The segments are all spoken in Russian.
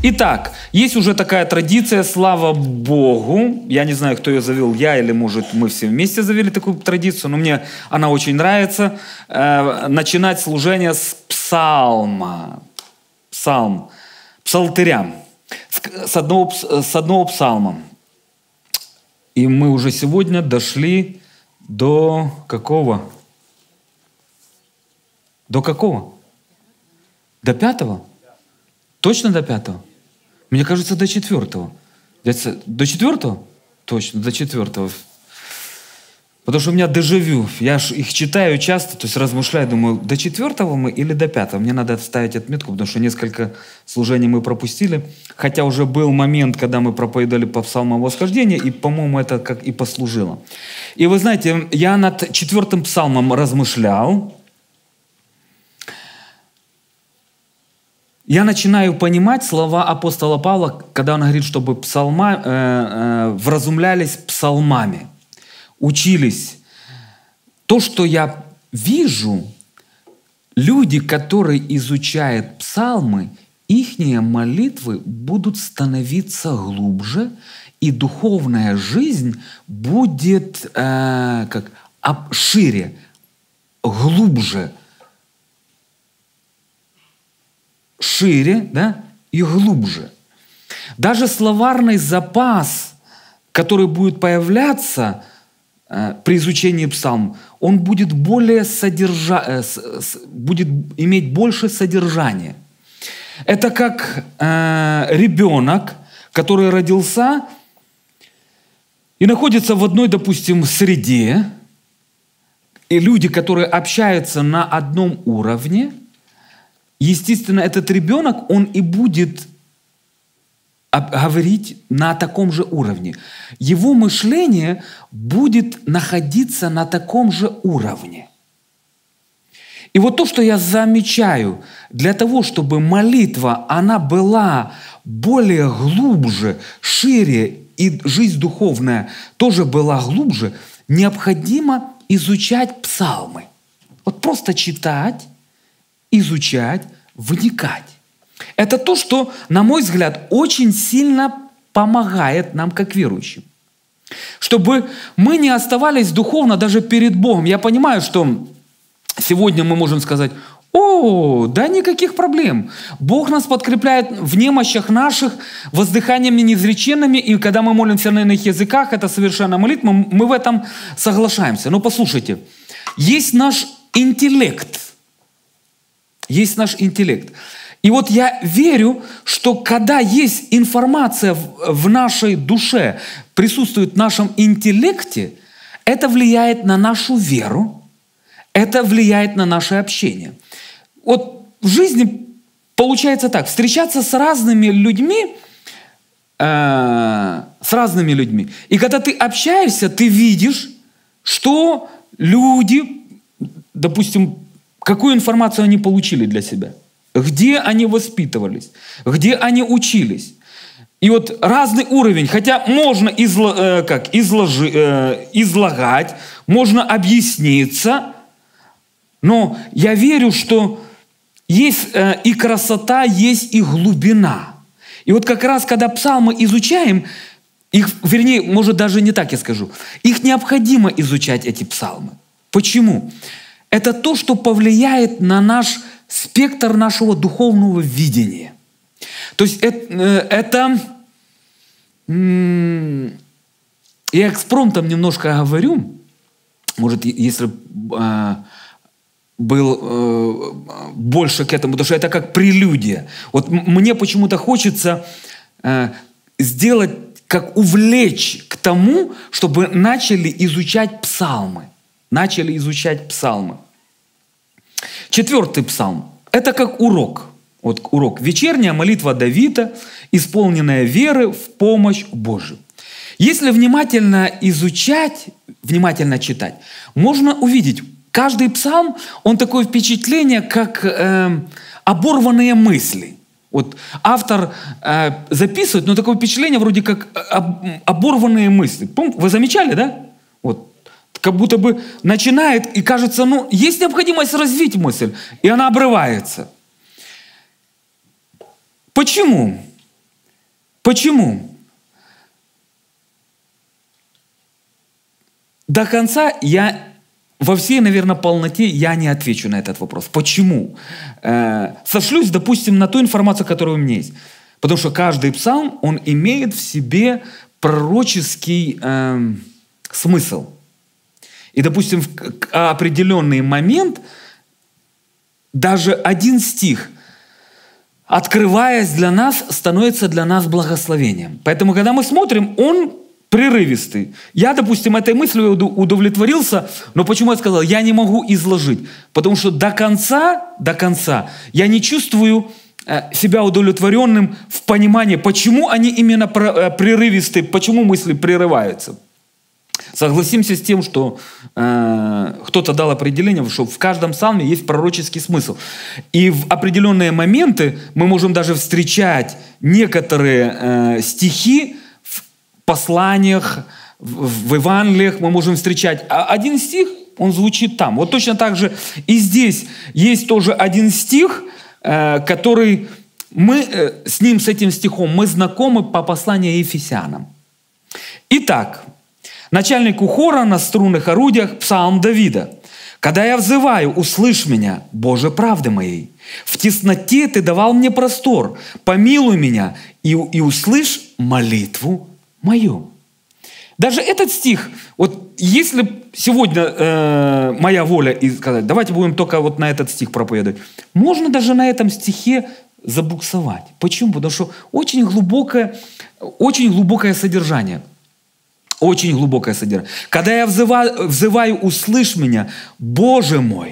Итак, есть уже такая традиция, слава Богу. Я не знаю, кто ее завел, я или, может, мы все вместе завели такую традицию, но мне она очень нравится. Начинать служение с псалма. Псалм. Псалтыря. С одного псалма. И мы уже сегодня дошли до какого? До какого? До 5-го? Точно до 5-го? Мне кажется, до 4-го. До 4-го? Точно, до 4-го. Потому что у меня дежавю. Я их читаю часто, то есть размышляю, думаю, до 4-го мы или до 5-го? Мне надо ставить отметку, потому что несколько служений мы пропустили. Хотя уже был момент, когда мы проповедовали по псалмам восхождения, и, по-моему, это как и послужило. И вы знаете, я над 4-м псалмом размышлял. Я начинаю понимать слова апостола Павла, когда он говорит, чтобы вразумлялись псалмами, учились. То, что я вижу, люди, которые изучают псалмы, ихние молитвы будут становиться глубже, и духовная жизнь будет шире, глубже. Шире, да, и глубже. Даже словарный запас, который будет появляться при изучении псалм, он будет будет иметь больше содержания. Это как ребенок, который родился и находится в одной, допустим, среде, и люди, которые общаются на одном уровне. Естественно, этот ребенок, он и будет говорить на таком же уровне. Его мышление будет находиться на таком же уровне. И вот то, что я замечаю, для того, чтобы молитва, она была более глубже, шире, и жизнь духовная тоже была глубже, необходимо изучать псалмы. Вот просто читать, изучать, вникать. Это то, что, на мой взгляд, очень сильно помогает нам, как верующим. Чтобы мы не оставались духовно даже перед Богом. Я понимаю, что сегодня мы можем сказать: «О, да никаких проблем. Бог нас подкрепляет в немощах наших воздыханиями неизреченными, и когда мы молимся на иных языках, это совершенная молитва, мы в этом соглашаемся». Но послушайте, есть наш интеллект. Есть наш интеллект. И вот я верю, что когда есть информация в нашей душе, присутствует в нашем интеллекте, это влияет на нашу веру, это влияет на наше общение. Вот в жизни получается так: встречаться с разными людьми, и когда ты общаешься, ты видишь, что люди, допустим, какую информацию они получили для себя, где они воспитывались, где они учились. И вот разный уровень, хотя можно излагать, можно объясниться, но я верю, что есть и красота, есть и глубина. И вот как раз, когда псалмы изучаем, их, вернее, может даже не так я скажу, их необходимо изучать, эти псалмы. Почему? Это то, что повлияет на наш спектр нашего духовного видения. То есть это я экспромтом немножко говорю, может, если был больше к этому, потому что это как прелюдия. Вот мне почему-то хочется сделать, как увлечь к тому, чтобы начали изучать псалмы. Начали изучать псалмы. 4-й псалм – это как урок. Вот урок. Вечерняя молитва Давида, исполненная веры в помощь Божию. Если внимательно изучать, внимательно читать, можно увидеть, каждый псалм, он такое впечатление, как оборванные мысли. Вот автор записывает, но такое впечатление вроде как оборванные мысли. Вы замечали, да? Вот. Как будто бы начинает, и кажется, есть необходимость развить мысль, и она обрывается. Почему? Почему? До конца во всей, наверное, полноте я не отвечу на этот вопрос. Почему? Сошлюсь, допустим, на ту информацию, которая у меня есть. Потому что каждый псалм, он имеет в себе пророческий смысл. И, допустим, в определенный момент даже один стих, открываясь для нас, становится для нас благословением. Поэтому, когда мы смотрим, он прерывистый. Я, допустим, этой мыслью удовлетворился, но почему я сказал, я не могу изложить? Потому что до конца я не чувствую себя удовлетворенным в понимании, почему они именно прерывистые, почему мысли прерываются. Согласимся с тем, что кто-то дал определение, что в каждом псалме есть пророческий смысл. И в определенные моменты мы можем даже встречать некоторые стихи в посланиях, в Евангелиях, мы можем встречать один стих, он звучит там. Вот точно так же и здесь есть тоже один стих, который мы с этим стихом, мы знакомы по посланию Ефесянам. Итак, начальнику хора на струнных орудиях псалм Давида. «Когда я взываю, услышь меня, Боже правды моей. В тесноте Ты давал мне простор. Помилуй меня и услышь молитву мою». Даже этот стих, вот если сегодня моя воля и сказать, давайте будем только вот на этот стих проповедовать, можно даже на этом стихе забуксовать. Почему? Потому что очень глубокое содержание. Очень глубокое содержание. Когда я взываю, услышь меня, Боже мой.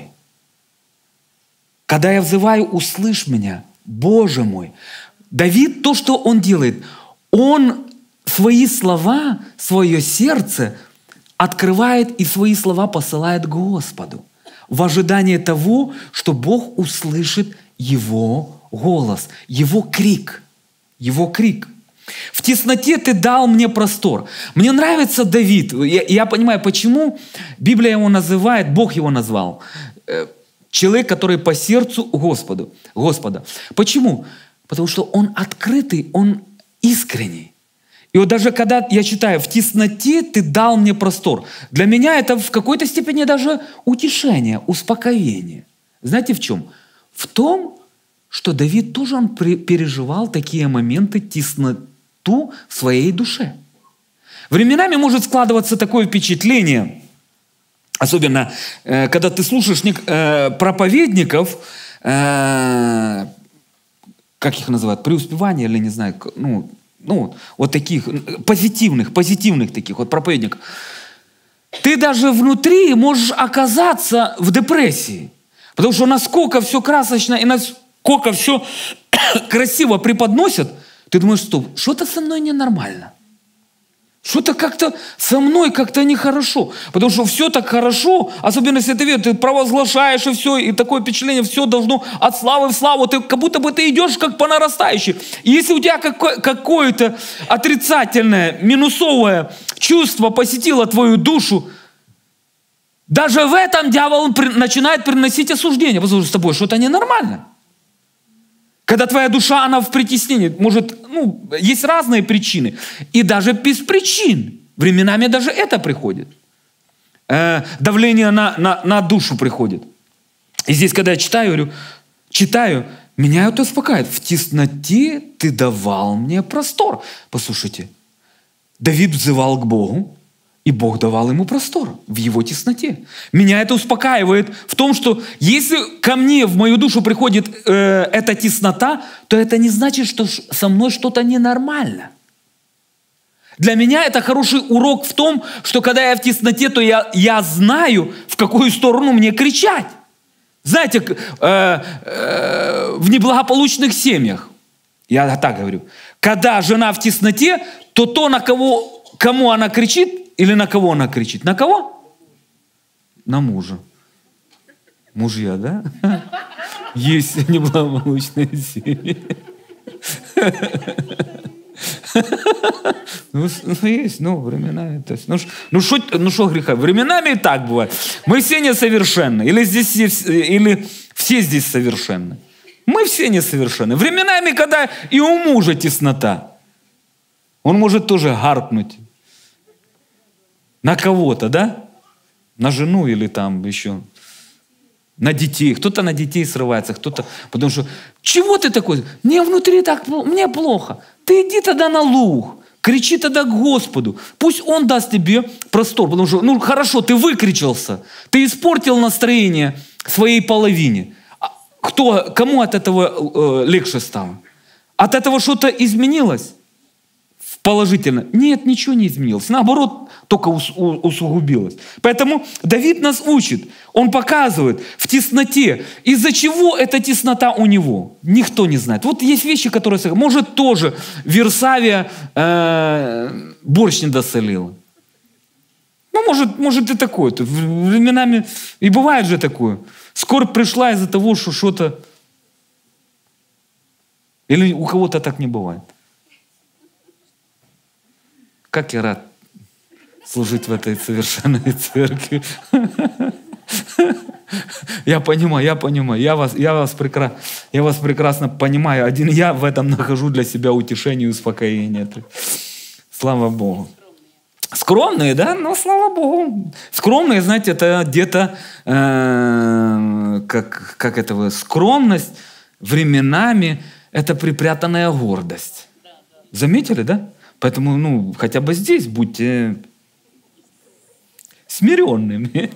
Когда я взываю, услышь меня, Боже мой. Давид, то, что он делает, он свои слова, свое сердце открывает и свои слова посылает Господу в ожидании того, что Бог услышит его голос, его крик. Его крик. В тесноте Ты дал мне простор. Мне нравится Давид. Я понимаю, почему Библия его называет, Бог его назвал. Человек, который по сердцу Господа. Почему? Потому что он открытый, он искренний. И вот даже когда я читаю, в тесноте Ты дал мне простор, для меня это в какой-то степени даже утешение, успокоение. Знаете в чем? В том, что Давид тоже он переживал такие моменты тесноту в своей душе. Временами может складываться такое впечатление, особенно когда ты слушаешь проповедников, как их называют, преуспевания или не знаю, вот таких позитивных таких вот проповедников. Ты даже внутри можешь оказаться в депрессии. Потому что насколько все красочно и насколько все красиво преподносят, ты думаешь, стоп, что-то со мной ненормально. Что-то как-то со мной как-то нехорошо. Потому что все так хорошо, особенно если ты провозглашаешь и все, и такое впечатление, все должно от славы в славу. Ты, как будто бы ты идешь как по нарастающей. И если у тебя какое-то отрицательное, минусовое чувство посетило твою душу, даже в этом дьявол начинает приносить осуждение, потому что с тобой что-то ненормально. Когда твоя душа, она в притеснении, может, есть разные причины. И даже без причин. Временами даже это приходит. Давление на душу приходит. И здесь, когда я читаю, меня это успокаивает. В тесноте Ты давал мне простор. Послушайте, Давид взывал к Богу, и Бог давал ему простор в его тесноте. Меня это успокаивает в том, что если ко мне, в мою душу приходит эта теснота, то это не значит, что со мной что-то ненормально. Для меня это хороший урок в том, что когда я в тесноте, то я знаю, в какую сторону мне кричать. Знаете, в неблагополучных семьях, я так говорю, когда жена в тесноте, то кому она кричит, или на кого она кричит? На кого? На мужа. Мужья, да? Есть неблагополучные семьи. Есть, временами. Что греха? Временами и так бывает. Мы все несовершенны. Или все здесь совершенны. Мы все несовершенны. Временами, когда и у мужа теснота. Он может тоже гаркнуть на кого-то, да? На жену или там еще на детей. Кто-то на детей срывается, кто-то... Потому что, чего ты такой? Мне внутри так, мне плохо. Ты иди тогда на луг. Кричи тогда к Господу. Пусть Он даст тебе простор. Потому что, ну хорошо, ты выкричался. Ты испортил настроение своей половине. Кому от этого легче стало? От этого что-то изменилось? Положительно? Нет, ничего не изменилось. Наоборот, только усугубилось. Поэтому Давид нас учит. Он показывает в тесноте. Из-за чего эта теснота у него? Никто не знает. Вот есть вещи, которые... Может, тоже Версавия борщ не досолила. Ну, может и такое. Временами и бывает же такое. Скорбь пришла из-за того, что что-то... Или у кого-то так не бывает. Как я рад служить в этой совершенной церкви. Я понимаю. Я вас прекрасно понимаю. Один я в этом нахожу для себя утешение и успокоение. Слава Богу. Скромные, да? Но слава Богу. Скромные, знаете, это где-то, как это, скромность временами это припрятанная гордость. Заметили, да? Поэтому, ну, хотя бы здесь будьте смиренными.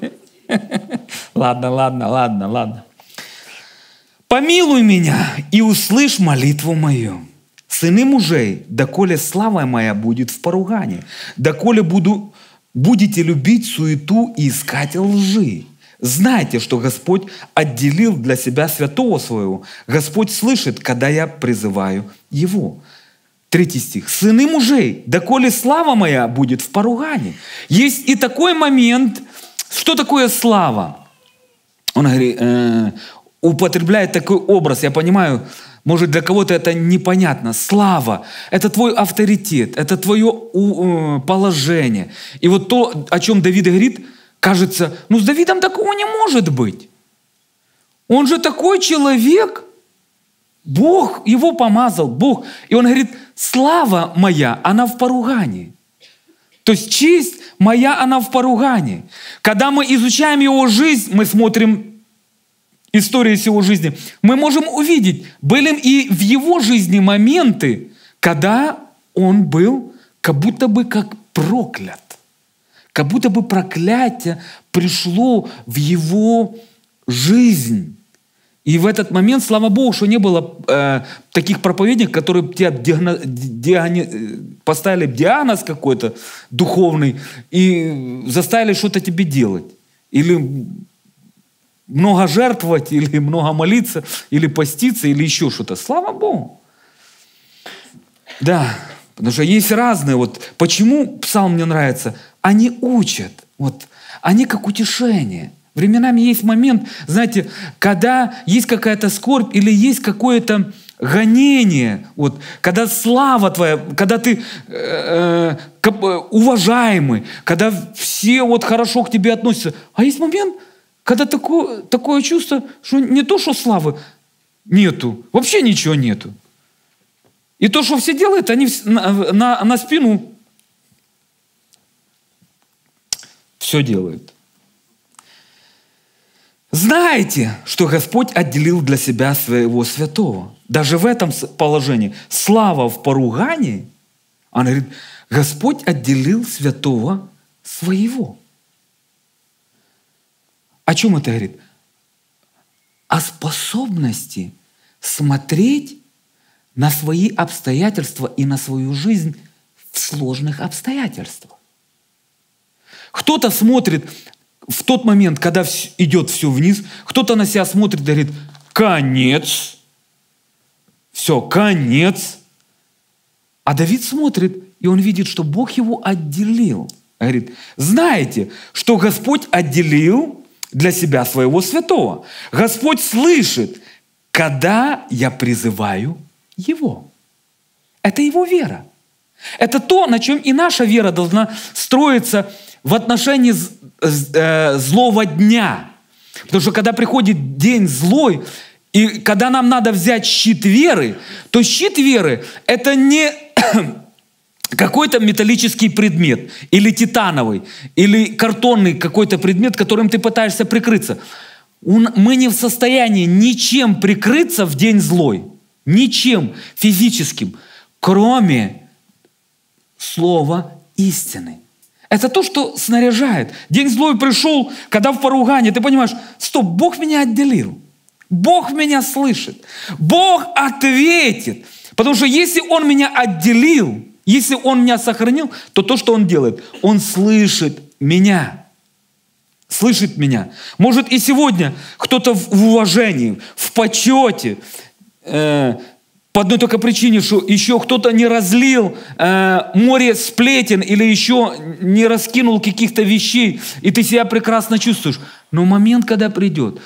Ладно. «Помилуй меня и услышь молитву мою. Сыны мужей, доколе слава моя будет в поругании, доколе будете любить суету и искать лжи. Знайте, что Господь отделил для себя святого своего. Господь слышит, когда я призываю Его». 3 стих. «Сыны мужей, доколе слава моя будет в поругании». Есть и такой момент, что такое слава? Он говорит, употребляет такой образ, я понимаю, может для кого-то это непонятно. Слава – это твой авторитет, это твое положение. И вот то, о чем Давид говорит, кажется, ну с Давидом такого не может быть. Он же такой человек, Бог его помазал, Бог. И он говорит, слава моя, она в поругании. То есть честь моя, она в поругании. Когда мы изучаем его жизнь, мы смотрим историю с его жизни, мы можем увидеть, были и в его жизни моменты, когда он был как будто бы как проклят. Как будто бы проклятие пришло в его жизнь. И в этот момент, слава Богу, что не было таких проповедников, которые тебя поставили диагноз какой-то духовный и заставили что-то тебе делать. Или много жертвовать, или много молиться, или поститься, или еще что-то. Слава Богу. Да, потому что есть разные. Вот почему псалм мне нравится? Они учат. Вот, они как утешение. Временами есть момент, знаете, когда есть какая-то скорбь или есть какое-то гонение, вот, когда слава твоя, когда ты уважаемый, когда все вот хорошо к тебе относятся. А есть момент, когда такое чувство, что не то, что славы нету, вообще ничего нету. И то, что все делают, они на спину все делают. Знаете, что Господь отделил для себя своего святого. Даже в этом положении слава в поругании, он говорит, Господь отделил святого своего. О чем это говорит? О способности смотреть на свои обстоятельства и на свою жизнь в сложных обстоятельствах. Кто-то смотрит в тот момент, когда идет все вниз, кто-то на себя смотрит и говорит, конец, все, конец. А Давид смотрит, и он видит, что Бог его отделил. Говорит, знаете, что Господь отделил для себя своего святого. Господь слышит, когда я призываю Его. Это Его вера. Это то, на чем и наша вера должна строиться в отношении злого дня. Потому что когда приходит день злой, и когда нам надо взять щит веры, то щит веры – это не какой-то металлический предмет, или титановый, или картонный какой-то предмет, которым ты пытаешься прикрыться. Мы не в состоянии ничем прикрыться в день злой. Ничем физическим, кроме слова истины. Это то, что снаряжает. День злой пришел, когда в поругании, ты понимаешь, стоп, Бог меня отделил. Бог меня слышит. Бог ответит. Потому что если Он меня отделил, если Он меня сохранил, то то, что Он делает, Он слышит меня. Слышит меня. Может, и сегодня кто-то в уважении, в почете, по одной только причине, что еще кто-то не разлил море сплетен или еще не раскинул каких-то вещей, и ты себя прекрасно чувствуешь. Но момент, когда придет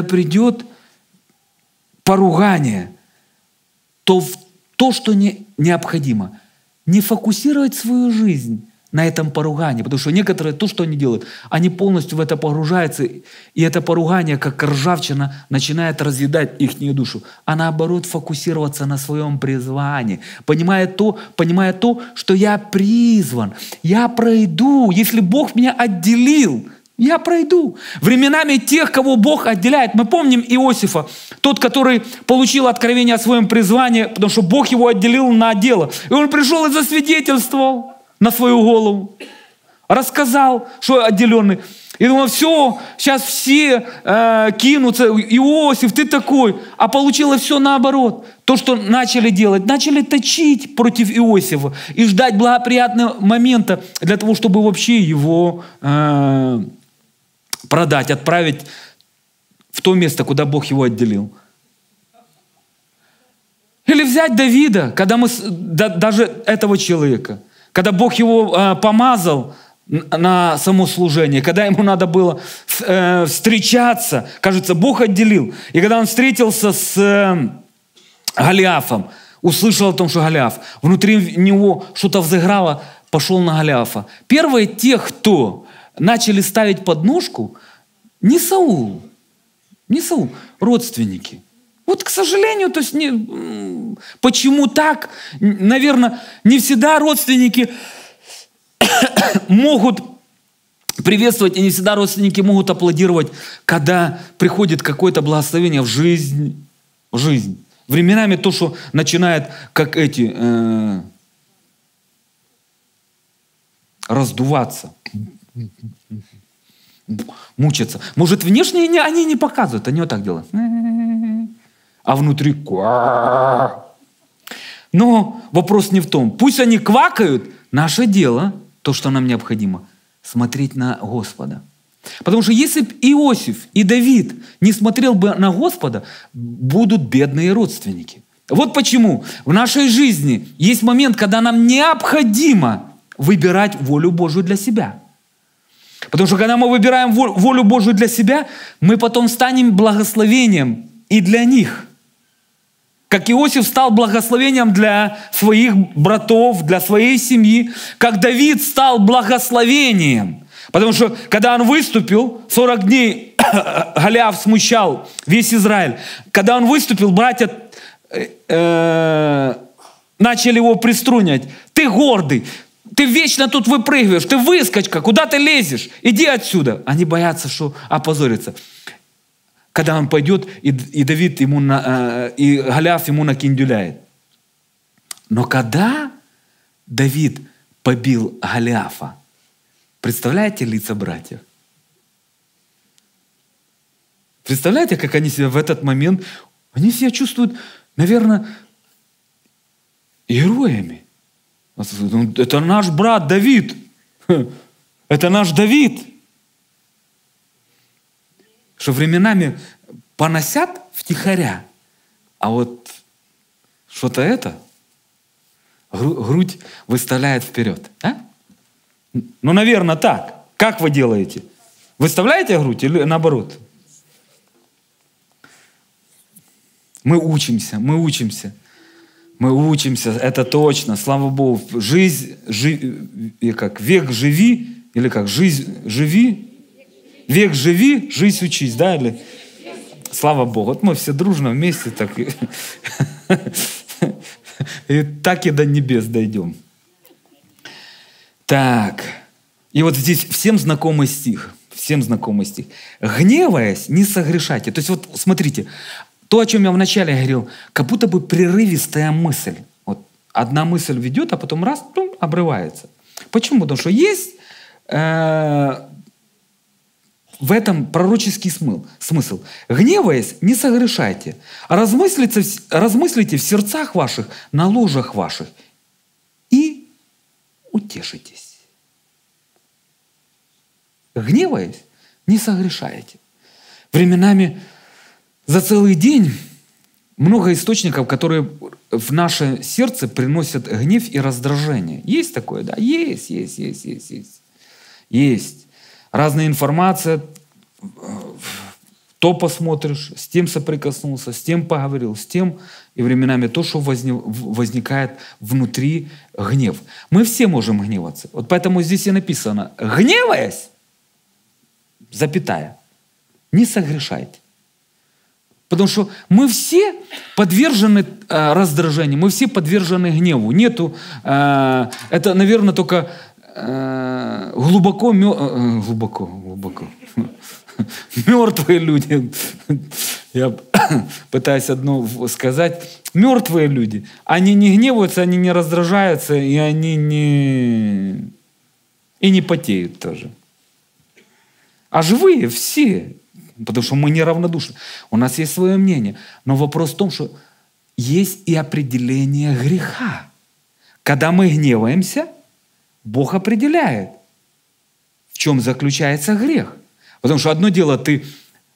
поругание, то что необходимо, не фокусировать свою жизнь на этом поругании, потому что некоторые, то, что они делают, они полностью в это погружаются, и это поругание, как ржавчина, начинает разъедать их душу, а наоборот фокусироваться на своем призвании, понимая то, что я призван, я пройду, если Бог меня отделил, я пройду. Временами тех, кого Бог отделяет, мы помним Иосифа, тот, который получил откровение о своем призвании, потому что Бог его отделил на дело, и он пришел и засвидетельствовал на свою голову, рассказал, что отделенный. И думал, все, сейчас все кинутся, Иосиф, ты такой. А получилось все наоборот. То, что начали делать, начали точить против Иосифа и ждать благоприятного момента для того, чтобы вообще его продать, отправить в то место, куда Бог его отделил. Или взять Давида, когда даже этого человека, когда Бог его помазал на само служение, когда ему надо было встречаться, кажется, Бог отделил. И когда он встретился с Голиафом, услышал о том, что Голиаф, внутри него что-то взыграло, пошел на Голиафа. Первые те, кто начали ставить подножку, не Саул, родственники. Вот, к сожалению, то есть почему так? Наверное, не всегда родственники могут приветствовать, и не всегда родственники могут аплодировать, когда приходит какое-то благословение в жизнь. Временами то, что начинает, как эти, раздуваться, мучаться. Может, внешне они не показывают, они вот так делают. А внутри Но вопрос не в том. Пусть они квакают, наше дело, то, что нам необходимо, смотреть на Господа. Потому что если бы Иосиф и Давид не смотрел бы на Господа, будут бедные родственники. Вот почему в нашей жизни есть момент, когда нам необходимо выбирать волю Божию для себя. Потому что когда мы выбираем волю Божию для себя, мы потом станем благословением и для них. Как Иосиф стал благословением для своих братов, для своей семьи, как Давид стал благословением. Потому что, когда он выступил, 40 дней Голиаф смущал весь Израиль. Когда он выступил, братья начали его приструнять. Ты гордый, ты вечно тут выпрыгиваешь, ты выскочка, куда ты лезешь? Иди отсюда. Они боятся, что опозорятся. Когда он пойдет, и Давид ему и Голиаф ему накиндюляет. Но когда Давид побил Голиафа, представляете лица братьев? Представляете, как они себя в этот момент, они себя чувствуют, наверное, героями. Это наш брат Давид. Это наш Давид. Что временами поносят втихаря, а вот что-то грудь выставляет вперед. А? Ну, наверное, так. Как вы делаете? Выставляете грудь или наоборот? Мы учимся, это точно, слава Богу. Век живи, или как, жизнь живи, век живи, жизнь учись, да? Или... Слава Богу, вот мы все дружно вместе так и так и до небес дойдем. Так. И вот здесь всем знакомый стих. Всем знакомый стих. «Гневаясь, не согрешайте». То есть вот смотрите, то, о чем я вначале говорил, как будто бы прерывистая мысль. Вот одна мысль ведет, а потом раз, обрывается. Почему? Потому что есть в этом пророческий смысл. «Гневаясь, не согрешайте, а размыслите в сердцах ваших, на ложах ваших, и утешитесь». Гневаясь, не согрешаете. Временами за целый день много источников, которые в наше сердце приносят гнев и раздражение. Есть такое? Да, есть. Есть. Разная информация, то посмотришь, с тем соприкоснулся, с тем поговорил, с тем, и временами то, что возникает внутри гнев. Мы все можем гневаться. Вот поэтому здесь и написано: «Гневаясь, запятая, не согрешайте». Потому что мы все подвержены раздражению, мы все подвержены гневу. Нету, это, наверное, только глубоко мертвые люди. Я пытаюсь одно сказать. Мертвые люди, они не гневаются, они не раздражаются, и они не потеют тоже. А живые все, потому что мы неравнодушны. У нас есть свое мнение. Но вопрос в том, что есть и определение греха. Когда мы гневаемся, Бог определяет, в чем заключается грех. Потому что одно дело, ты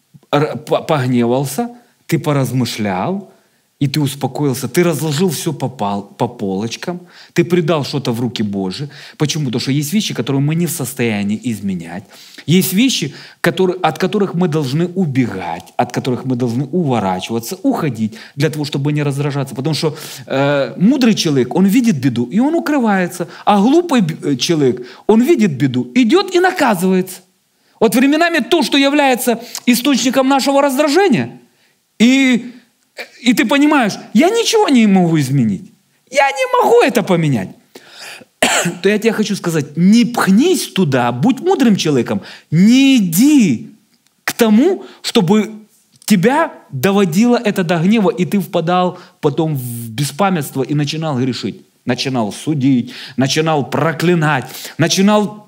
погневался, ты поразмышлял, и ты успокоился, ты разложил все по полочкам, ты предал что-то в руки Божьи. Почему? Потому что есть вещи, которые мы не в состоянии изменять. Есть вещи, от которых мы должны убегать, от которых мы должны уворачиваться, уходить, для того, чтобы не раздражаться. Потому что мудрый человек, он видит беду, и он укрывается. А глупый человек, он видит беду, идет и наказывается. Вот временами то, что является источником нашего раздражения, и ты понимаешь, я ничего не могу изменить. Я не могу это поменять. То я тебе хочу сказать, не пхнись туда, будь мудрым человеком, не иди к тому, чтобы тебя доводило это до гнева, и ты впадал потом в беспамятство и начинал грешить. Начинал судить, начинал проклинать, начинал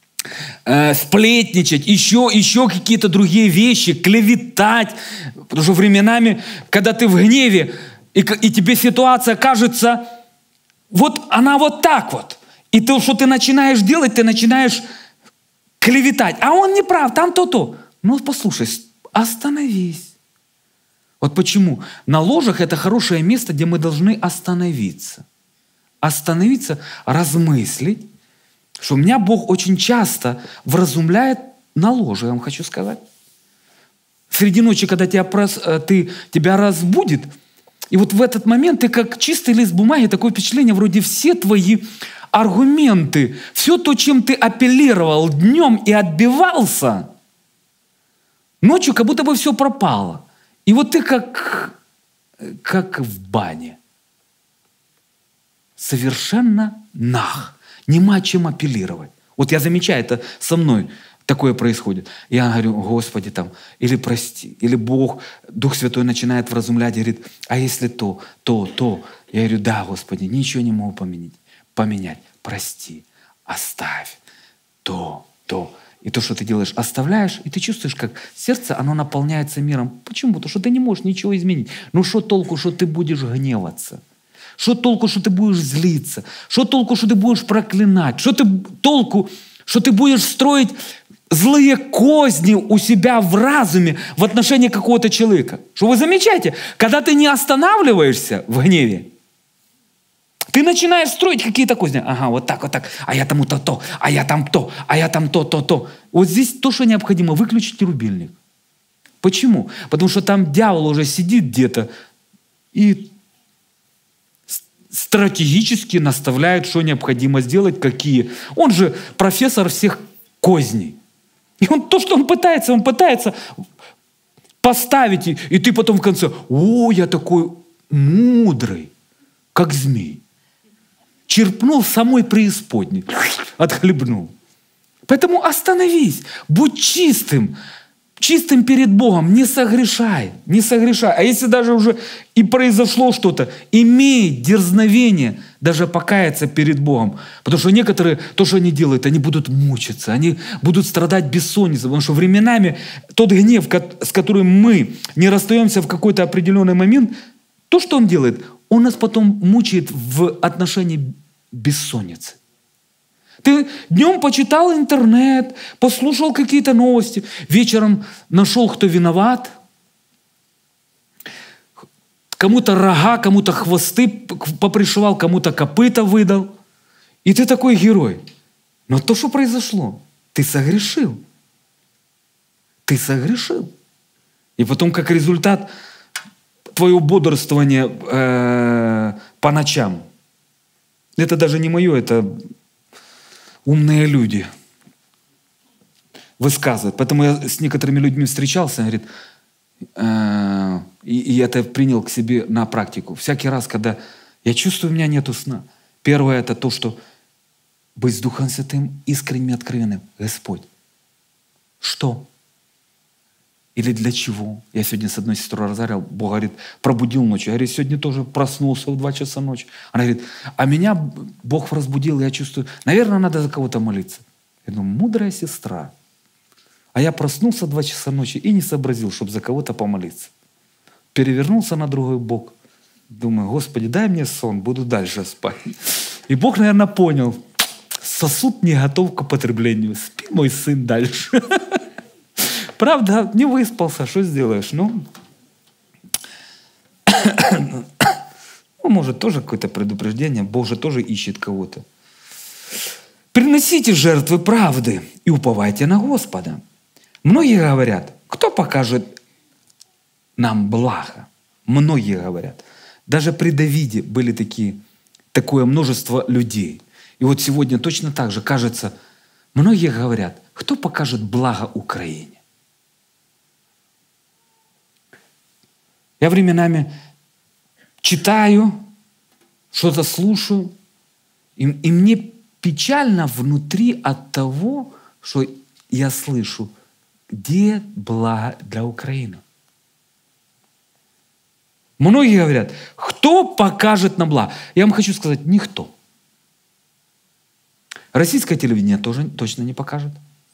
сплетничать, еще какие-то другие вещи, клеветать. Потому что временами, когда ты в гневе, и тебе ситуация кажется, вот она вот так вот. И то, что ты начинаешь делать, ты начинаешь клеветать. А он не прав, там то-то. Ну, послушай, остановись. Вот почему. На ложах это хорошее место, где мы должны остановиться. Остановиться, размыслить. Что меня Бог очень часто вразумляет на ложе, я вам хочу сказать. Среди ночи, когда тебя разбудит, и вот в этот момент ты как чистый лист бумаги, такое впечатление, вроде все твои аргументы, все то, чем ты апеллировал днем и отбивался, ночью как будто бы все пропало. И вот ты как в бане. Совершенно наг. Нема чем апеллировать. Вот я замечаю, это со мной такое происходит. Я говорю: Господи, там, или прости, или Бог, Дух Святой начинает вразумлять, говорит: а если то. Я говорю: да, Господи, ничего не могу поменять. Прости, оставь то. И то, что ты делаешь, оставляешь, и ты чувствуешь, как сердце, оно наполняется миром. Почему? Потому что ты не можешь ничего изменить. Ну что толку, что ты будешь гневаться? Что толку, что ты будешь злиться? Что толку, что ты будешь проклинать? Что толку, что ты будешь строить злые козни у себя в разуме в отношении какого-то человека? Что вы замечаете? Когда ты не останавливаешься в гневе, ты начинаешь строить какие-то козни. Ага, вот так. А я тому то, а я там то, а я там то. Вот здесь то, что необходимо, выключить рубильник. Почему? Потому что там дьявол уже сидит где-то и стратегически наставляет, что необходимо сделать, какие. Он же профессор всех козней. И то, что он пытается поставить, и ты потом в конце: о, я такой мудрый, как змей. черпнул самой преисподней, отхлебнул. Поэтому остановись, будь чистым, чистым перед Богом, не согрешай, не согрешай. А если даже уже и произошло что-то, имей дерзновение даже покаяться перед Богом. Потому что некоторые, то, что они делают, они будут мучиться, они будут страдать бессонницей, потому что временами тот гнев, с которым мы не расстаемся в какой-то определенный момент, то, что он делает, он нас потом мучает в отношении бессонницы. Ты днем почитал интернет, послушал какие-то новости, вечером нашел, кто виноват, кому-то рога, кому-то хвосты попришивал, кому-то копыта выдал. И ты такой герой. Но то, что произошло, ты согрешил. Ты согрешил. И потом, как результат, твое бодрствование по ночам. Это даже не мое, это умные люди высказывают. Поэтому я с некоторыми людьми встречался, говорит, и я это принял к себе на практику. Всякий раз, когда я чувствую, у меня нету сна. Первое — это то, что быть с Духом Святым искренним и откровенным. Господь, что? Или для чего? Я сегодня с одной сестрой разговаривал, Бог говорит, пробудил ночью. Я говорю, сегодня тоже проснулся в 2 часа ночи. Она говорит, а меня Бог разбудил, я чувствую, наверное, надо за кого-то молиться. Я думаю, мудрая сестра. А я проснулся в 2 часа ночи и не сообразил, чтобы за кого-то помолиться. Перевернулся на другой бок. Думаю, Господи, дай мне сон, буду дальше спать. И Бог, наверное, понял, сосуд не готов к употреблению. Спи, мой сын, дальше. Правда, не выспался, что сделаешь? Ну, может, тоже какое-то предупреждение. Бог же тоже ищет кого-то. Приносите жертвы правды и уповайте на Господа. Многие говорят, кто покажет нам благо? Многие говорят. Даже при Давиде были такое множество людей. И вот сегодня точно так же, кажется, многие говорят, кто покажет благо Украине? Я временами читаю, что-то слушаю, и мне печально внутри от того, что я слышу, где благо для Украины. Многие говорят, кто покажет нам благо? Я вам хочу сказать, никто. Российское телевидение тоже точно не покажет.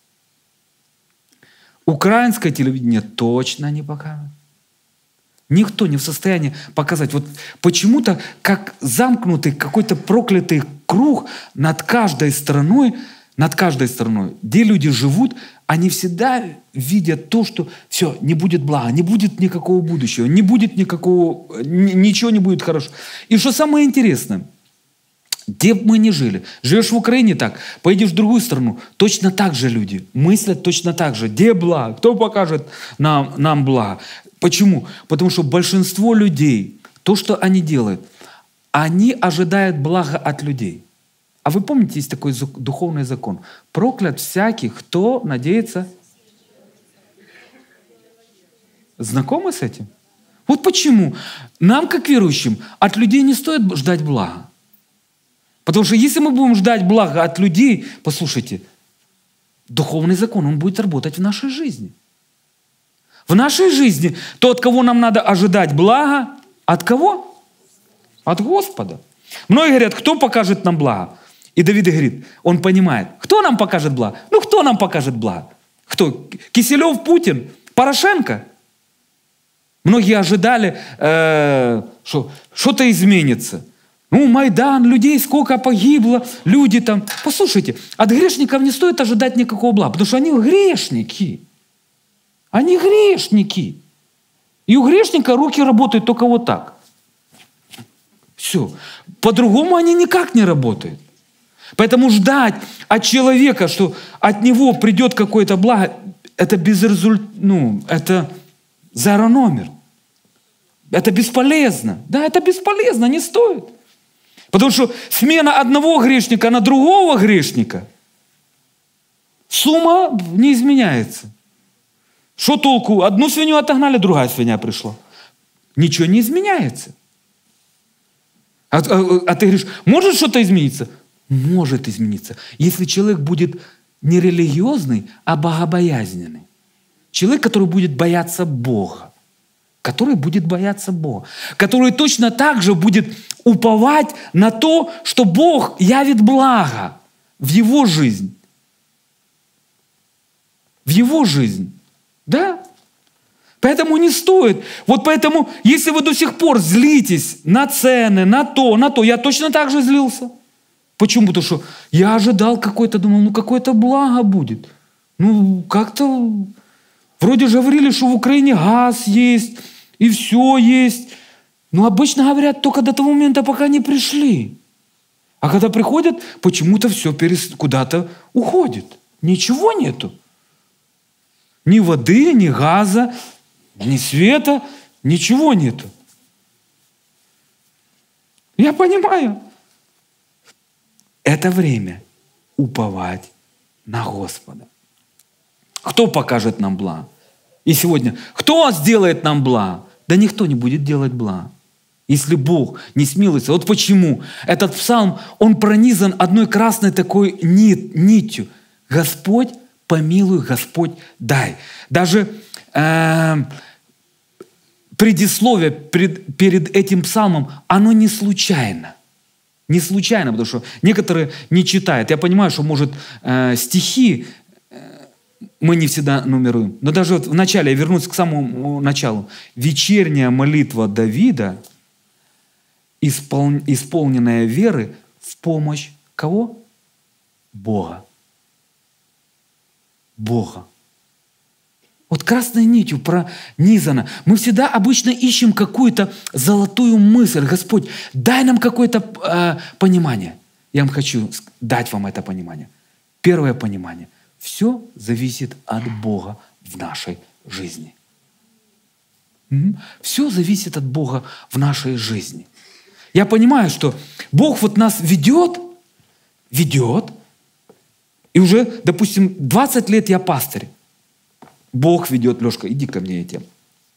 Украинское телевидение точно не покажет. Никто не в состоянии показать. Вот почему-то как замкнутый какой-то проклятый круг над каждой страной, где люди живут, они всегда видят то, что все, не будет блага, не будет никакого будущего, не будет никакого, ничего не будет хорошего. И что самое интересное, где бы мы ни жили, живешь в Украине так, поедешь в другую страну, точно так же люди мыслят точно так же. Где благо? Кто покажет нам благо? Почему? Потому что большинство людей, то, что они делают, они ожидают блага от людей. А вы помните, есть такой духовный закон. Проклят всякий, кто надеется. Знакомы с этим? Вот почему нам, как верующим, от людей не стоит ждать блага. Потому что если мы будем ждать блага от людей, послушайте, духовный закон, он будет работать в нашей жизни. В нашей жизни то, от кого нам надо ожидать блага, от кого? От Господа. Многие говорят, кто покажет нам благо? И Давид говорит, он понимает, кто нам покажет благо? Ну, кто нам покажет благо? Кто? Киселев, Путин, Порошенко? Многие ожидали, что что-то изменится. Ну, Майдан, людей сколько погибло, люди там. Послушайте, от грешников не стоит ожидать никакого блага, потому что они грешники. Они грешники. И у грешника руки работают только вот так. Все. По-другому они никак не работают. Поэтому ждать от человека, что от него придет какое-то благо, это это zero номер. Это бесполезно. Да, это бесполезно, не стоит. Потому что смена одного грешника на другого грешника, сумма не изменяется. Что толку? Одну свинью отогнали, другая свинья пришла. Ничего не изменяется. ты говоришь, может что-то измениться? Может измениться. Если человек будет не религиозный, а богобоязненный. Человек, который будет бояться Бога. Который будет бояться Бога. Который точно так же будет уповать на то, что Бог явит благо в его жизнь. В его жизнь. Да? Поэтому не стоит. Вот поэтому, если вы до сих пор злитесь на цены, на то, я точно так же злился. Почему? Потому что я ожидал какое-то, думал, какое-то благо будет. Как-то вроде же говорили, что в Украине газ есть, и все есть. Но обычно говорят только до того момента, пока не пришли. А когда приходят, почему-то все куда-то уходит. Ничего нету. Ни воды, ни газа, ни света, ничего нету. Я понимаю. Это время уповать на Господа. Кто покажет нам благо? И сегодня, кто сделает нам благо? Да никто не будет делать благо. Если Бог не смилуется. Вот почему этот псалм, он пронизан одной красной такой нитью. Господь помилуй, Господь дай. Даже предисловие перед этим псалмом, оно не случайно. Не случайно, потому что некоторые не читают. Я понимаю, что, может, стихи мы не всегда нумеруем. Но даже вот в начале, я вернусь к самому началу. Вечерняя молитва Давида, исполненная веры в помощь кого? Бога. Бога. Вот красной нитью пронизано. Мы всегда обычно ищем какую-то золотую мысль. Господь, дай нам какое-то понимание. Я вам хочу дать вам это понимание. Первое понимание. Все зависит от Бога в нашей жизни. Все зависит от Бога в нашей жизни. Я понимаю, что Бог вот нас ведет, и уже, допустим, 20 лет я пастырь. Бог ведет, Лешка, иди ко мне этим.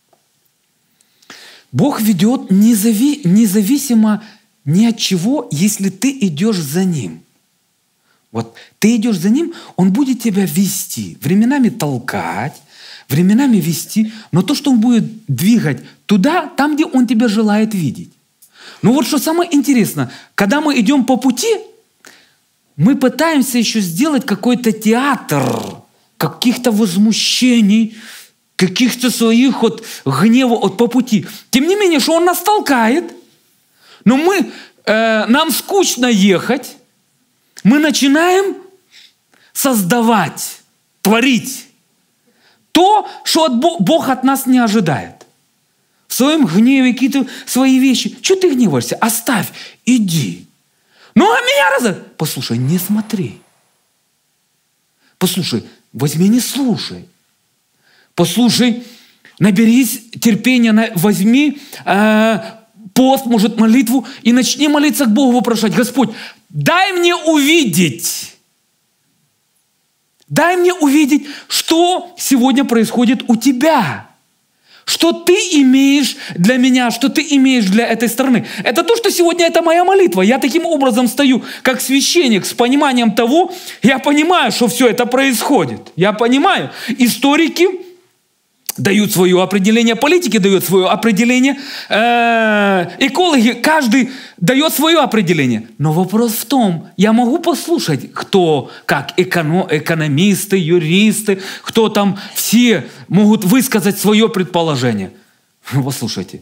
Бог ведет независимо ни от чего, если ты идешь за Ним. Вот ты идешь за Ним, Он будет тебя вести, временами толкать, временами вести, но то, что Он будет двигать туда, там, где Он тебя желает видеть. Но вот что самое интересное, когда мы идем по пути, мы пытаемся еще сделать какой-то театр каких-то возмущений, каких-то своих вот гневов вот по пути. Тем не менее, что Он нас толкает, но нам скучно ехать, мы начинаем создавать, творить то, что Бог от нас не ожидает. В своем гневе какие-то свои вещи. Чего ты гневаешься? Оставь, иди. Ну, а меня Послушай, не смотри. Послушай, возьми, не слушай. Послушай, наберись терпения, возьми пост, может, молитву, и начни молиться к Богу, вопрошать: Господь, дай мне увидеть. Дай мне увидеть, что сегодня происходит у тебя. Что ты имеешь для меня, что ты имеешь для этой страны. Это то, что сегодня это моя молитва. Я таким образом стою, как священник, с пониманием того, я понимаю, что все это происходит. Я понимаю. Историки дают свое определение, политики дают свое определение, экологи, каждый дает свое определение. Но вопрос в том, я могу послушать, кто, как экономисты, юристы, кто там, все могут высказать свое предположение. Послушайте,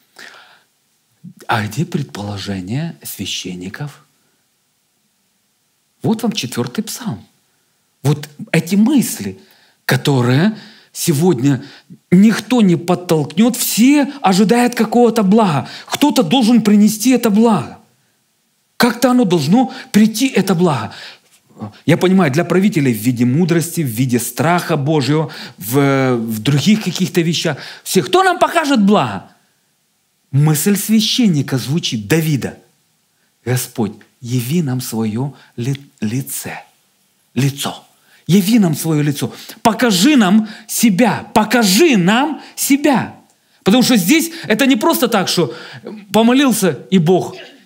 а где предположение священников? Вот вам 4-й псалм. Вот эти мысли, которые сегодня никто не подтолкнет, все ожидают какого-то блага. Кто-то должен принести это благо. Как-то оно должно прийти, это благо. Я понимаю, для правителей в виде мудрости, в виде страха Божьего, в других каких-то вещах. Все, кто нам покажет благо? Мысль священника звучит, Давида. Господь, яви нам свое лицо. Яви нам свое лицо. Покажи нам себя. Покажи нам себя. Потому что здесь это не просто так, что помолился и Бог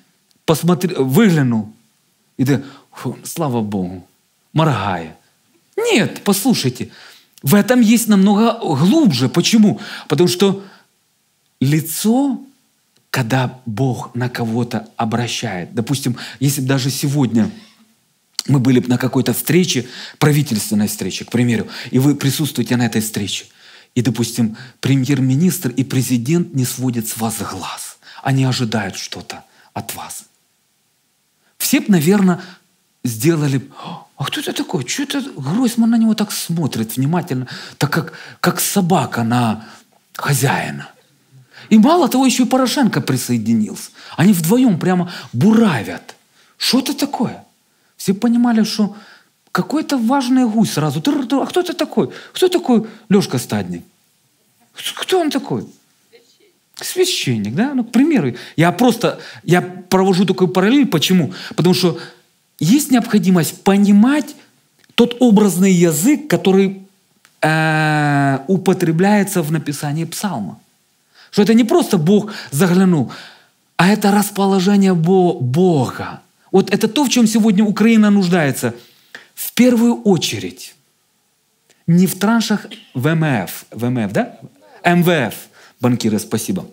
выглянул, и ты, слава Богу, моргая. Нет, послушайте, в этом есть намного глубже. Почему? Потому что лицо, когда Бог на кого-то обращает, допустим, если бы даже сегодня мы были бы на какой-то встрече, правительственной встрече, к примеру, и вы присутствуете на этой встрече, и, допустим, премьер-министр и президент не сводят с вас глаз. Они ожидают что-то от вас. Все бы, наверное, сделали, а кто это такой? Что это Гройсман на него так смотрит внимательно, так как собака на хозяина. И мало того, еще и Порошенко присоединился. Они вдвоем прямо буравят. Что это такое? Все понимали, что какой-то важный гусь сразу. А кто это такой? Кто такой Лешка Стадник? Кто он такой? Священник, да? Ну, к примеру. Я провожу такой параллель. Почему? Потому что есть необходимость понимать тот образный язык, который употребляется в написании псалма. Что это не просто Бог заглянул, а это расположение Бога. Вот это то, в чем сегодня Украина нуждается. В первую очередь. Не в траншах ВМФ, да? МВФ, банкиры, спасибо.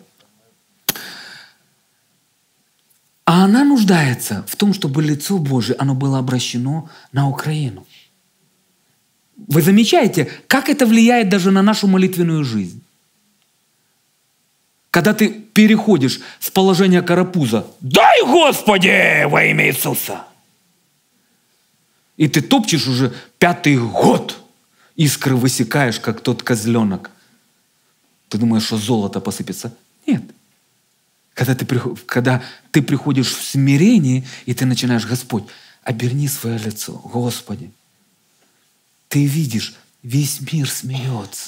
А она нуждается в том, чтобы лицо Божие, оно было обращено на Украину. Вы замечаете, как это влияет даже на нашу молитвенную жизнь? Когда ты переходишь с положения карапуза «Дай, Господи, во имя Иисуса!» И ты топчешь уже 5-й год, искры высекаешь, как тот козленок. Ты думаешь, что золото посыпется? Нет. Когда ты приходишь в смирение, и ты начинаешь: Господь, оберни свое лицо, Господи. Ты видишь, весь мир смеется.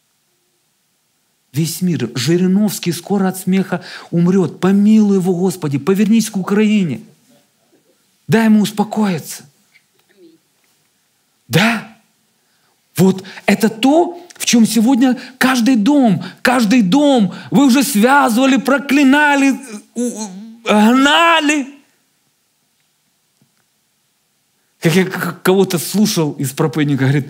Весь мир. Жириновский скоро от смеха умрет. Помилуй его, Господи, повернись к Украине. Дай ему успокоиться. Да. Вот это то, в чем сегодня каждый дом, вы уже связывали, проклинали, гнали. Как я кого-то слушал из проповедника, говорит: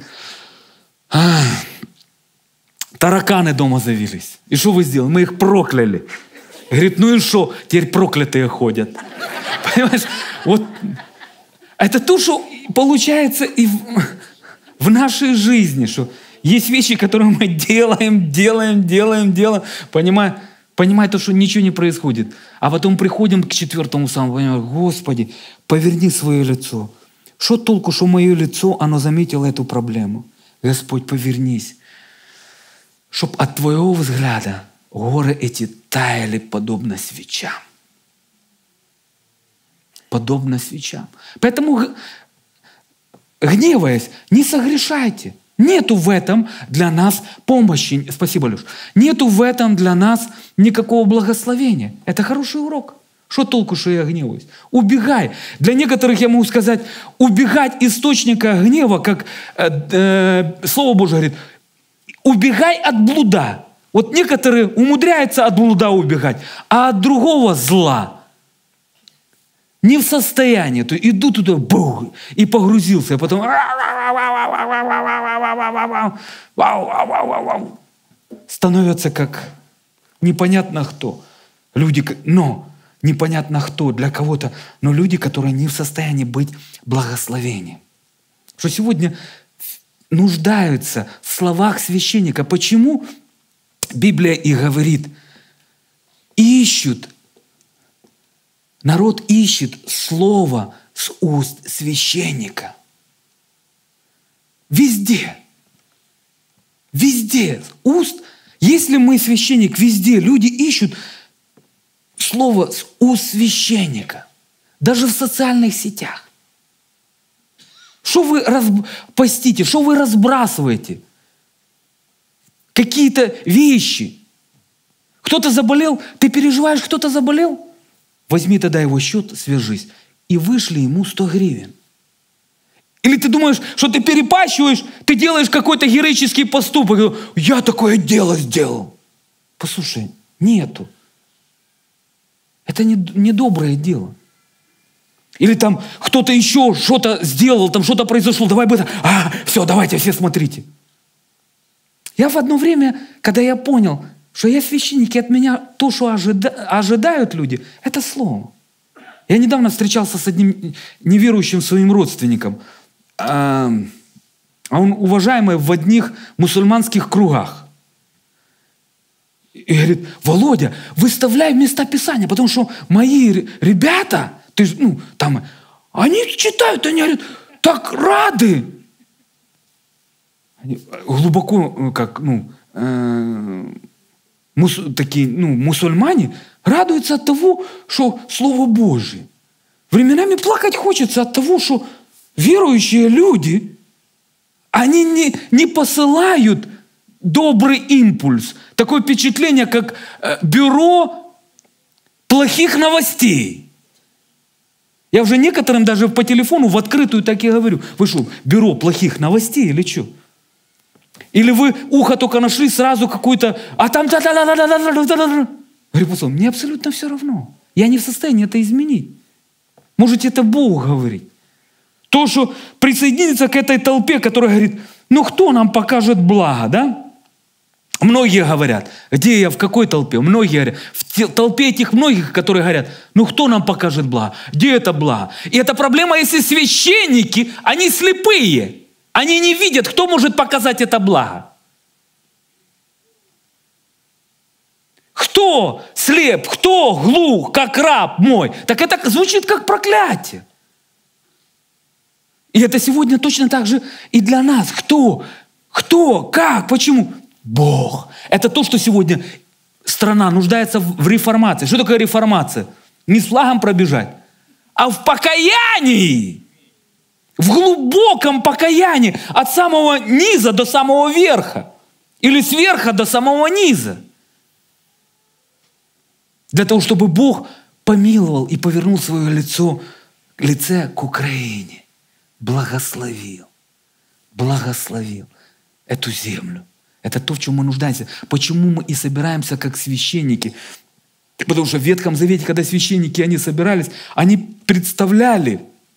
тараканы дома завелись. И что вы сделали? Мы их прокляли. Говорит: ну и что? Теперь проклятые ходят. Понимаешь? Вот это то, что получается и в нашей жизни, что есть вещи, которые мы делаем, понимая то, что ничего не происходит. А потом приходим к 4-му псалму, понимаем: Господи, поверни свое лицо. Что толку, что мое лицо, оно заметило эту проблему? Господь, повернись. Чтоб от Твоего взгляда горы эти таяли подобно свечам. Подобно свечам. Поэтому, гневаясь, не согрешайте. Нету в этом для нас помощи. Спасибо, Леш. Нету в этом для нас никакого благословения. Это хороший урок. Что толку, что я гневаюсь? Убегай. Для некоторых я могу сказать, убегать источника гнева, как Слово Божие говорит, убегай от блуда. Вот некоторые умудряются от блуда убегать, а от другого зла не в состоянии. То иду туда, бух, и погрузился, а потом становятся как непонятно кто. Люди, но непонятно кто, для кого-то, но люди, которые не в состоянии быть благословением. Что сегодня нуждаются в словах священника. Почему Библия и говорит, народ ищет слово с уст священника. Везде. Везде. Уст. Если мы священник, везде люди ищут слово с уст священника. Даже в социальных сетях. Что вы постите, что вы разбрасываете? Какие-то вещи. Кто-то заболел, ты переживаешь, кто-то заболел? Возьми тогда его счет, свяжись, и вышли ему 100 гривен. Или ты думаешь, что ты перепащиваешь, ты делаешь какой-то героический поступок. Я такое дело сделал. Послушай, нету. Это не доброе дело. Или там кто-то еще что-то сделал, там что-то произошло, давай быстро, все, давайте, все смотрите. Я в одно время, когда я понял, что я священник, и от меня то, что ожидают люди, это слово. Я недавно встречался с одним неверующим своим родственником. А он уважаемый в одних мусульманских кругах. И говорит: Володя, выставляй места Писания, потому что мои ребята, они читают, они говорят, так рады. Они глубоко, мусульмане радуются от того, что Слово Божие. Временами плакать хочется от того, что верующие люди, они не посылают добрый импульс. Такое впечатление, как бюро плохих новостей. Я уже некоторым даже по телефону в открытую так и говорю: вы что, бюро плохих новостей или что? Или вы ухо только нашли, сразу какую-то, а там Говорю: посол, мне абсолютно все равно. Я не в состоянии это изменить. Можете это Бог говорить. То, что присоединиться к этой толпе, которая говорит: ну кто нам покажет благо, да? Многие говорят. Где я, в какой толпе? Многие говорят. В толпе этих многих, которые говорят: ну кто нам покажет благо? Где это благо? И это проблема, если священники, они слепые. Они не видят, кто может показать это благо. Кто слеп, кто глух, как раб мой? Так это звучит как проклятие. И это сегодня точно так же и для нас. Кто, как, почему? Бог. Это то, что сегодня страна нуждается в реформации. Что такое реформация? Не с флагом пробежать, а в покаянии. В глубоком покаянии. От самого низа до самого верха. Или с верха до самого низа. Для того, чтобы Бог помиловал и повернул свое лице к Украине. Благословил эту землю. Это то, в чем мы нуждаемся. Почему мы и собираемся как священники? Потому что в Ветхом Завете, когда священники, они собирались, они представляли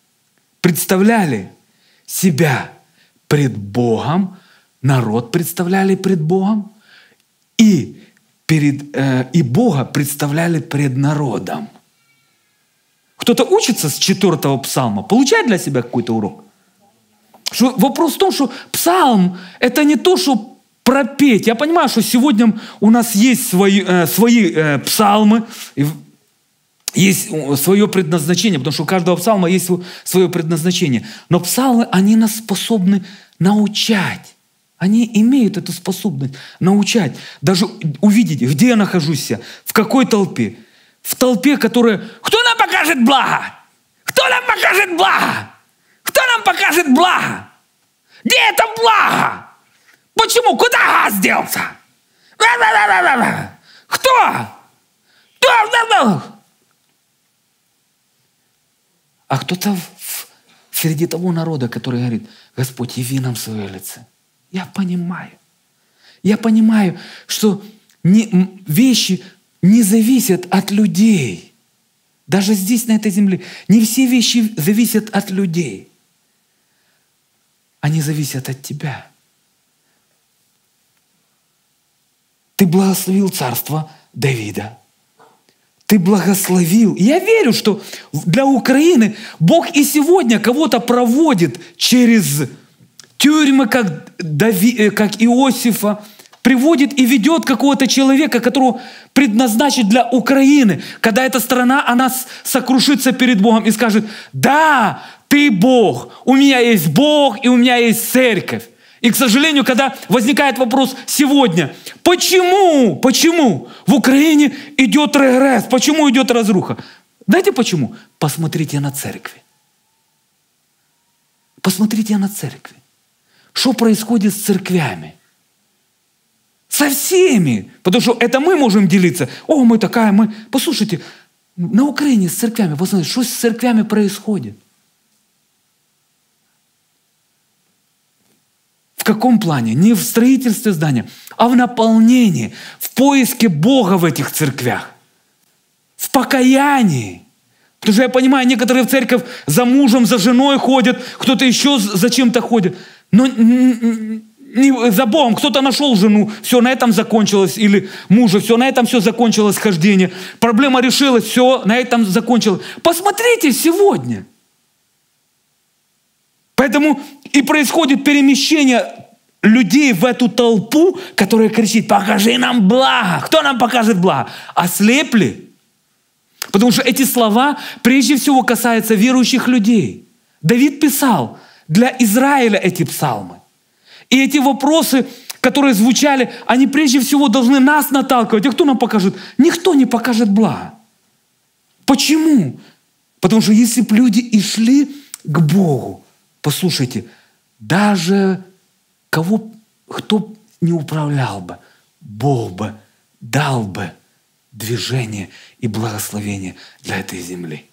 себя пред Богом, народ представляли пред Богом, и Бога представляли пред народом. Кто-то учится с 4-го псалма, получает для себя какой-то урок. Вопрос в том, что псалм – это не то, что пропеть. Я понимаю, что сегодня у нас есть свои псалмы, есть свое предназначение, потому что у каждого псалма есть свое предназначение. Но псалмы, они нас способны научать. Они имеют эту способность научать. Даже увидеть, где я нахожусь, в какой толпе. В толпе, которая... Кто нам покажет благо? Кто нам покажет благо? Кто нам покажет благо? Где это благо? Почему? Куда газ делся? Кто? А кто-то среди того народа, который говорит: Господь, яви нам свое лице. Я понимаю, что вещи не зависят от людей. Даже здесь, на этой земле, не все вещи зависят от людей. Они зависят от тебя. Ты благословил царство Давида. Ты благословил. Я верю, что для Украины Бог и сегодня кого-то проводит через тюрьмы, как Иосифа, приводит и ведет какого-то человека, которого предназначит для Украины, когда эта страна, она сокрушится перед Богом и скажет: да, ты Бог, у меня есть Бог и у меня есть церковь. И, к сожалению, когда возникает вопрос сегодня: почему в Украине идет регресс, почему идет разруха? Знаете почему? Посмотрите на церкви. Посмотрите на церкви. Что происходит с церквями? Со всеми. Потому что это мы можем делиться. Мы. Послушайте, на Украине с церквями, посмотрите, что с церквями происходит. В каком плане? Не в строительстве здания, а в наполнении, в поиске Бога в этих церквях, в покаянии. Потому что я понимаю, некоторые в церковь за мужем, за женой ходят, кто-то еще за чем-то ходит. Но не за Богом. Кто-то нашел жену, все, на этом закончилось. Или мужа, все, на этом все закончилось хождение. Проблема решилась, все, на этом закончилось. Посмотрите сегодня. Поэтому и происходит перемещение людей в эту толпу, которая кричит: покажи нам благо. Кто нам покажет благо? Ослепли. Потому что эти слова прежде всего касаются верующих людей. Давид писал для Израиля эти псалмы. И эти вопросы, которые звучали, они прежде всего должны нас наталкивать. А кто нам покажет? Никто не покажет благо. Почему? Потому что если бы люди и шли к Богу, послушайте, даже кто не управлял бы, Бог бы дал бы движение и благословение для этой земли.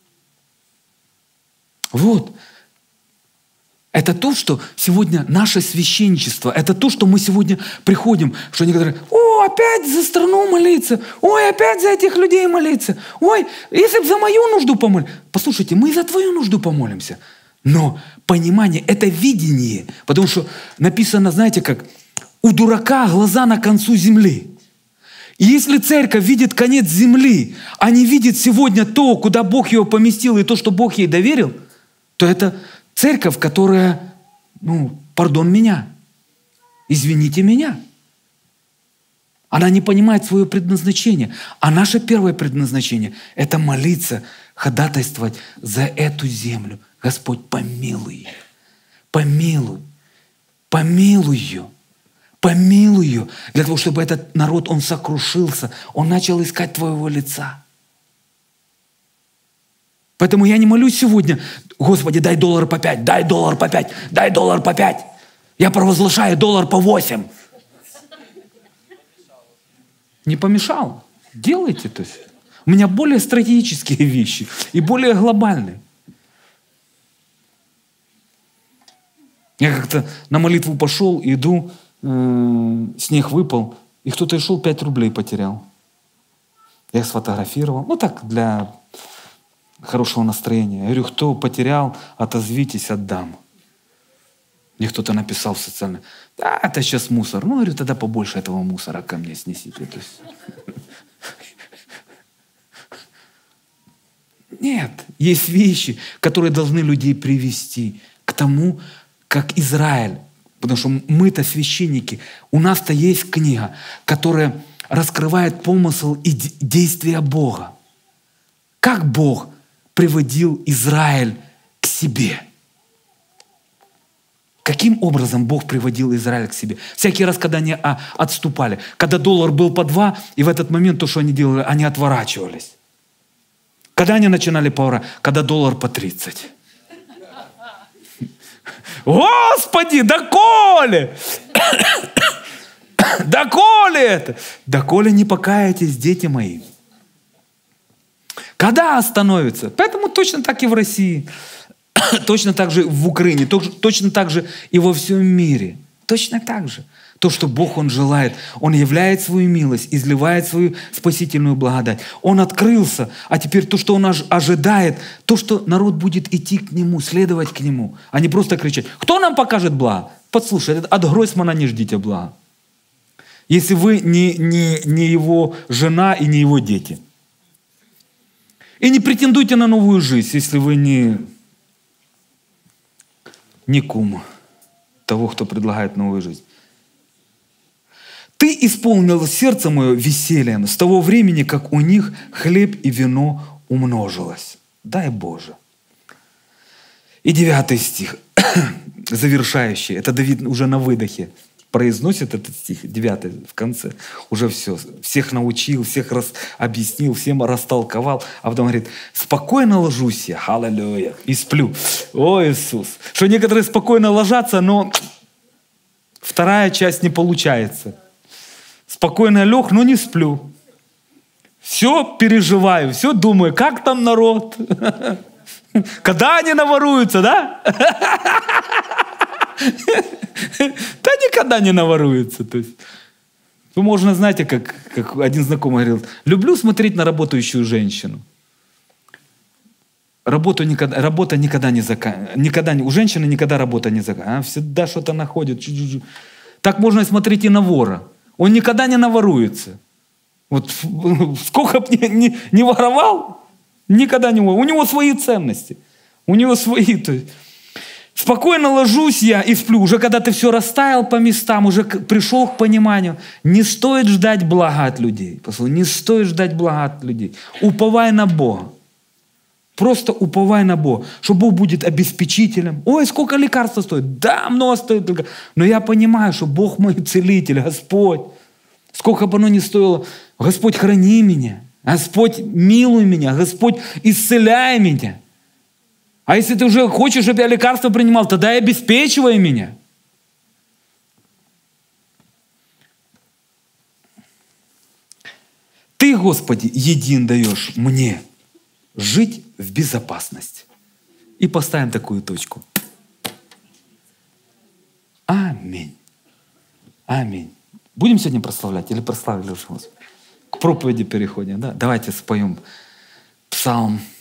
Вот. Это то, что сегодня наше священничество, это то, что мы сегодня приходим, что некоторые: о, опять за страну молиться, ой, опять за этих людей молиться, ой, если бы за мою нужду помолиться. Послушайте, мы и за твою нужду помолимся. Но понимание, это видение, потому что написано, знаете, как у дурака глаза на концу земли. И если церковь видит конец земли, а не видит сегодня то, куда Бог ее поместил, и то, что Бог ей доверил, то это церковь, которая, пардон меня, извините меня. Она не понимает свое предназначение. А наше первое предназначение – это молиться, ходатайствовать за эту землю. Господь, помилуй, помилуй, помилуй ее. Помилуй ее, для того, чтобы этот народ, он сокрушился, он начал искать Твоего лица. Поэтому я не молюсь сегодня: Господи, дай $5 по 5, дай $1 по 5, дай $1 по 5. Я провозглашаю $1 по 8. Не помешало. Делайте. То есть. У меня более стратегические вещи и более глобальные. Я как-то на молитву пошел, иду, снег выпал, и кто-то шел, 5 рублей потерял. Я сфотографировал. Так, для хорошего настроения. Я говорю: кто потерял, отозвитесь, отдам. Мне кто-то написал в социальном: да, это сейчас мусор. Говорю, тогда побольше этого мусора ко мне снесите. То есть... Нет, есть вещи, которые должны людей привести к тому, как Израиль. Потому что мы-то священники, у нас-то есть книга, которая раскрывает помысл и действия Бога. Как Бог приводил Израиль к себе? Каким образом Бог приводил Израиль к себе? Всякий раз, когда они отступали, когда $1 был по 2, и в этот момент то, что они делали, они отворачивались. Когда они начинали пора, когда $1 по 30. Господи, доколе? Доколе это? Доколе не покаетесь, дети мои? Когда остановится? Поэтому точно так и в России, точно так же в Украине, точно так же и во всем мире. Точно так же. То, что Бог, Он желает, Он являет свою милость, изливает свою спасительную благодать. Он открылся, а теперь то, что Он ожидает, то, что народ будет идти к Нему, следовать к Нему, а не просто кричать: кто нам покажет благо? Послушай, от Гройсмана не ждите блага. Если вы не его жена и не его дети. И не претендуйте на новую жизнь, если вы не кум того, кто предлагает новую жизнь. Ты исполнил сердце мое весельем с того времени, как у них хлеб и вино умножилось. Дай Боже. И 9 стих, завершающий. Это Давид уже на выдохе произносит этот стих, 9 в конце. Уже все. Всех научил, всех объяснил, всем растолковал. А потом говорит: спокойно ложусь я, аллилуйя, и сплю. О, Иисус. Что некоторые спокойно ложатся, но вторая часть не получается. Спокойно лег, но не сплю. Все переживаю, все думаю, как там народ? Когда они наворуются, да? Да никогда не наворуются. То есть, можно, знаете, как один знакомый говорил: люблю смотреть на работающую женщину. работа никогда не заканчивается. У женщины никогда работа не заканчивается. Она всегда что-то находит. Так можно смотреть и на вора. Он никогда не наворуется. Вот сколько бы не воровал, никогда не воровал. У него свои ценности. У него свои. То есть, спокойно ложусь я и сплю. Уже когда ты все расставил по местам, уже пришел к пониманию, не стоит ждать блага от людей. Не стоит ждать блага от людей. Уповай на Бога. Просто уповай на Бога, что Бог будет обеспечителем. Ой, сколько лекарств стоит? Да, много стоит. Но я понимаю, что Бог мой целитель, Господь. Сколько бы оно ни стоило, Господь, храни меня. Господь, милуй меня. Господь, исцеляй меня. А если ты уже хочешь, чтобы я лекарства принимал, тогда и обеспечивай меня. Ты, Господи, един даешь мне жить в безопасности. И поставим такую точку. Аминь. Аминь. Будем сегодня прославлять или прославили уже Господа? К проповеди переходим, да? Давайте споем Псалм